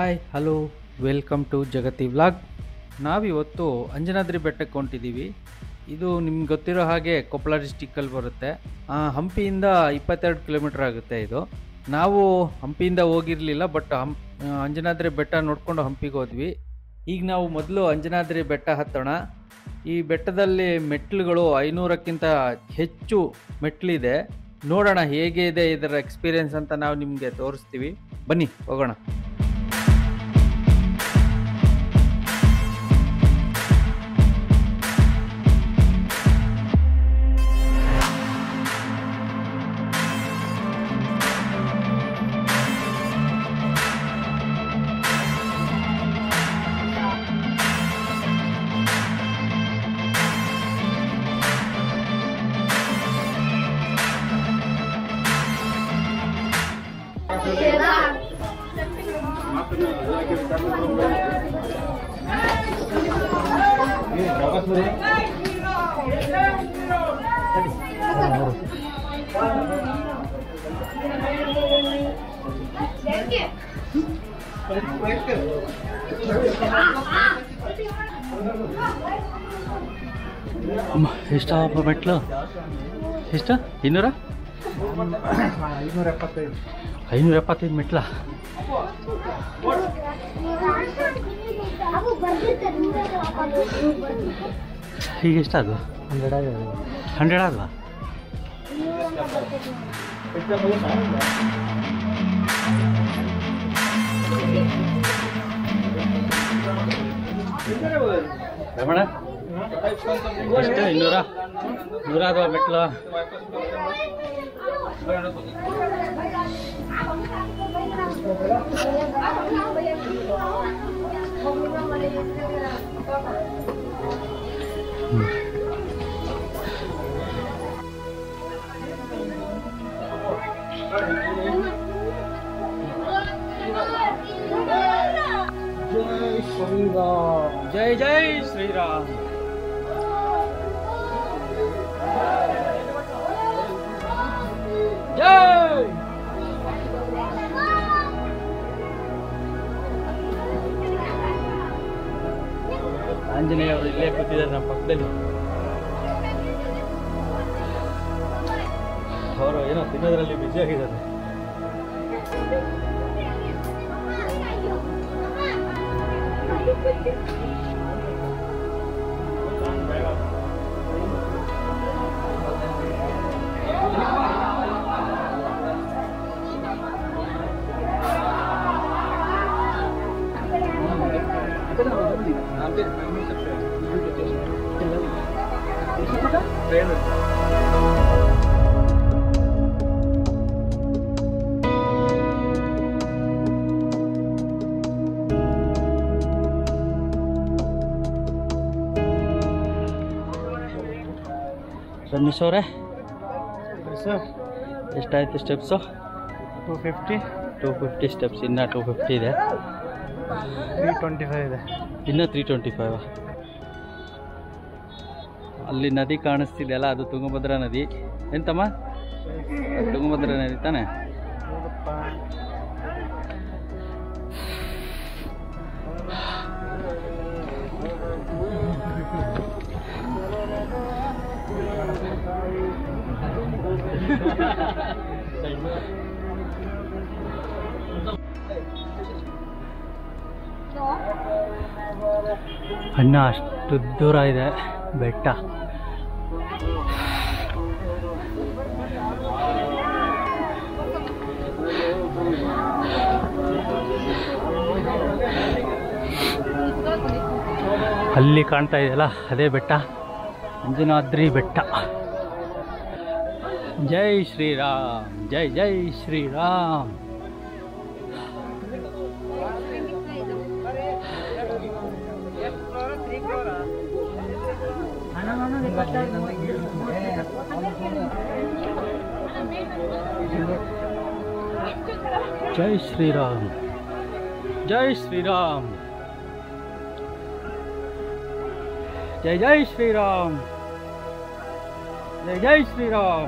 Hi hello welcome to Jagathi vlog. ನಾವಿವತ್ತು ಅಂಜನಾದ್ರಿ ಬೆಟ್ಟಕ್ಕೆ ಹೊಂಟಿದ್ದೀವಿ. ಇದು ನಿಮ್ಗೆ ಗೊತ್ತಿರೋ ಹಾಗೆ ಕೊಪ್ಪಳ ಡಿಸ್ಟಿಕ್ಕಲ್ಲಿ ಬರುತ್ತೆ. ಹಂಪಿಯಿಂದ 22 ಕಿಲೋಮೀಟ್ರ್ ಆಗುತ್ತೆ ಇದು. ನಾವು ಹಂಪಿಯಿಂದ ಹೋಗಿರಲಿಲ್ಲ, ಬಟ್ ಅಂಜನಾದ್ರಿ ಬೆಟ್ಟ ನೋಡಿಕೊಂಡು ಹಂಪಿಗೆ ಹೋದ್ವಿ. ಈಗ ನಾವು ಮೊದಲು ಅಂಜನಾದ್ರಿ ಬೆಟ್ಟ ಹತ್ತೋಣ. ಈ ಬೆಟ್ಟದಲ್ಲಿ ಮೆಟ್ಲುಗಳು 500ಕ್ಕಿಂತ ಹೆಚ್ಚು ಮೆಟ್ಲಿದೆ. ನೋಡೋಣ ಹೇಗೆ ಇದೆ ಇದರ ಎಕ್ಸ್ಪೀರಿಯೆನ್ಸ್ ಅಂತ ನಾವು ನಿಮಗೆ ತೋರಿಸ್ತೀವಿ. ಬನ್ನಿ ಹೋಗೋಣ. ಎಷ್ಟಪ್ಪ ಮೆಟ್ಲು? ಎಷ್ಟು? 575 ಮೆಟ್ಲ. ಈಗ ಎಷ್ಟದು? 100 ಆದ್ವಾ? ರಮಣ ಎಷ್ಟು? 100 ಆದ್ವಾ ಮೆಟ್ಲು? जय जय श्री राम. जय ಆಂಜನೇಯ ಅವರು ಇಲ್ಲೇ ಕೂತಿದ್ದಾರೆ ನಮ್ಮ ಪಕ್ಕದಲ್ಲಿ. ಅವರು ಏನೋ ತಿನ್ನೋದ್ರಲ್ಲಿ ಬಿಜಿ ಆಗಿದ್ದಾರೆ. ರಮೇಶ್ ಅವರೇ, ಎಷ್ಟಾಯ್ತು ಸ್ಟೆಪ್ಸು? 250 ಸ್ಟೆಪ್ಸ್. ಇನ್ನೂ 250 ಇದೆ. 325 ಇದೆ. ಇನ್ನೂ 325. ಅಲ್ಲಿ ನದಿ ಕಾಣಿಸ್ತಿದೆಯಲ್ಲ, ಅದು ತುಂಗಭದ್ರಾ ನದಿ. ಎಂತಮ್ಮ? ತುಂಗಭದ್ರಾ ನದಿ ತಾನೆ? ಅಣ್ಣ, ಅಷ್ಟು ದೂರ ಇದೆ ಬೆಟ್ಟ. ಅಲ್ಲಿ ಕಾಣ್ತಾ ಇದೆಯಲ್ಲ, ಅದೇ ಬೆಟ್ಟ, ಅಂಜನಾದ್ರಿ ಬೆಟ್ಟ. ಜೈ ಶ್ರೀರಾಮ್, ಜೈ ಜೈ ಶ್ರೀರಾಮ್. जय श्री राम, जय श्री राम, जय जय श्री राम, जय जय श्री राम.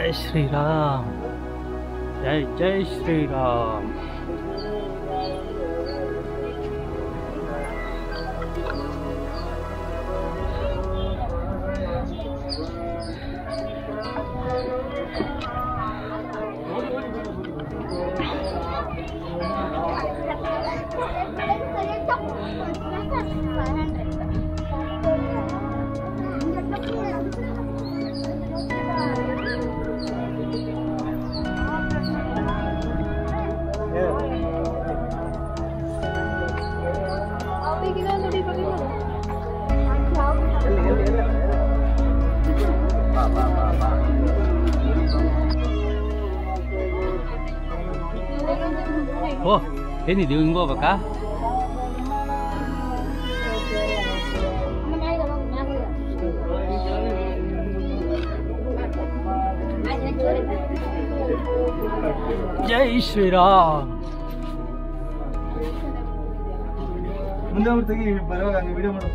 जय श्री राम, जय जय Shri Ram. Ồ, thế thì đừng ngồi vào cá. Jai Shri Ram. ಮುಂದೆ ಅವ್ರು ತೆಗಿ ಬರುವಾಗ ಹಂಗೆ ವಿಡಿಯೋ ಮಾಡು.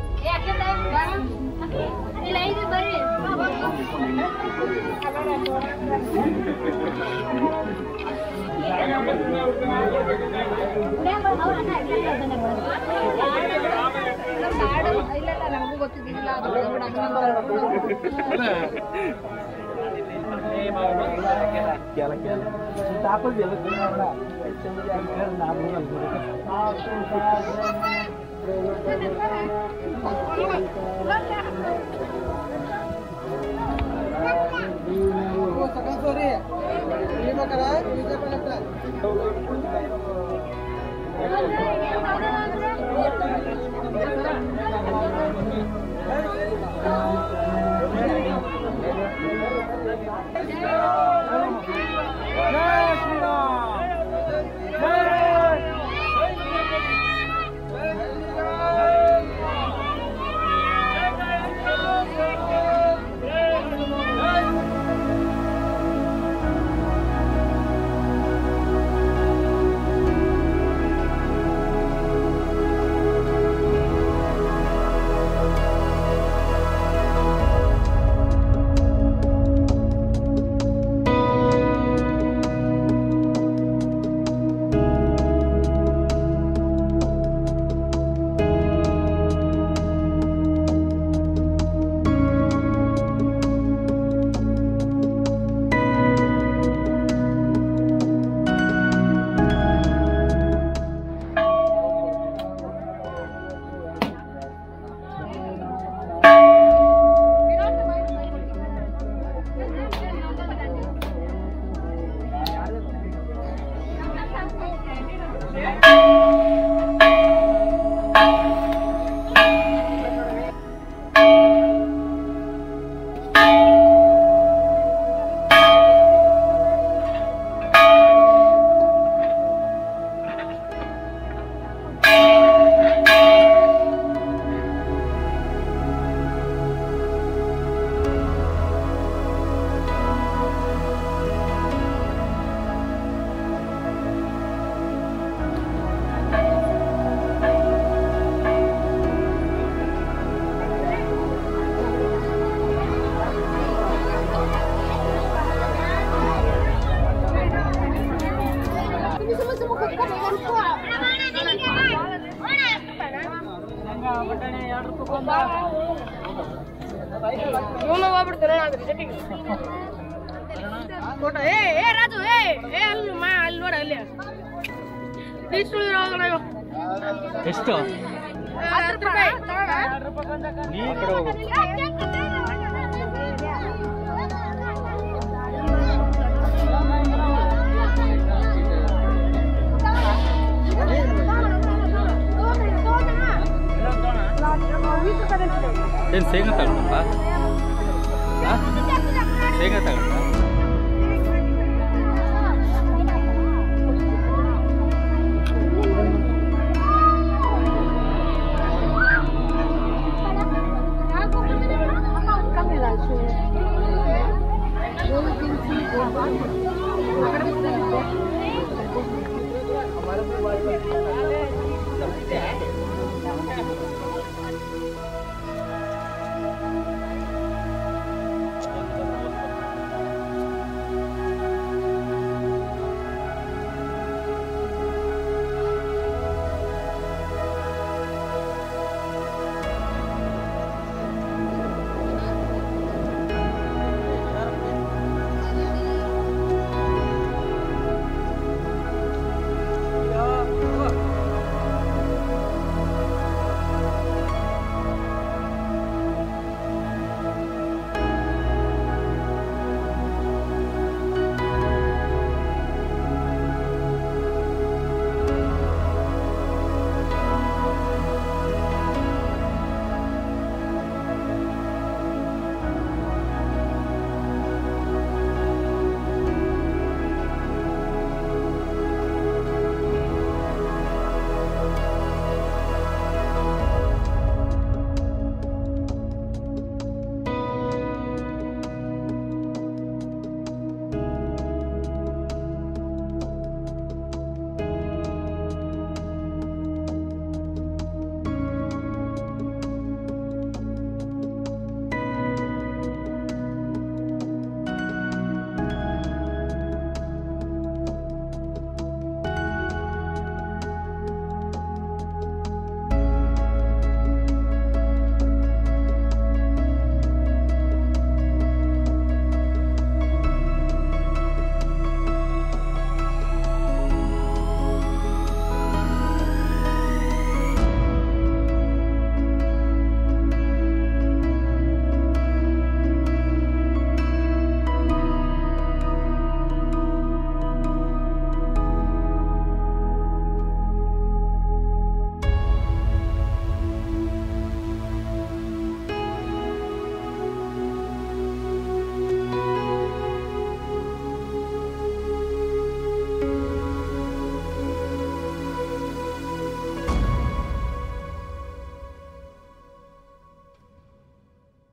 ನಮಗೂ ಗೊತ್ತಿದ್ದಿಲ್ಲ ಎಷ್ಟು? ಏನು ಶೇಂಗಾ ತಗೊಂಡಪ್ಪ? ಶೇಂಗಾ ತಗೊಂಡು